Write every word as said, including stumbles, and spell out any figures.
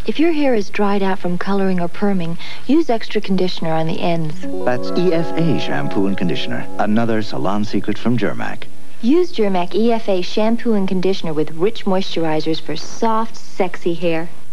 If your hair is dried out from coloring or perming, use extra conditioner on the ends. That's E F A shampoo and conditioner. Another salon secret from Germac. Use Germac E F A shampoo and conditioner with rich moisturizers for soft, sexy hair.